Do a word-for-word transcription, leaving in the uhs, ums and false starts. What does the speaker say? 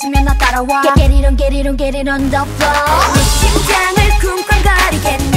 있으면 나 따라와. Get it on, get it on, get it on the floor. 네 심장을 쿵쾅거리게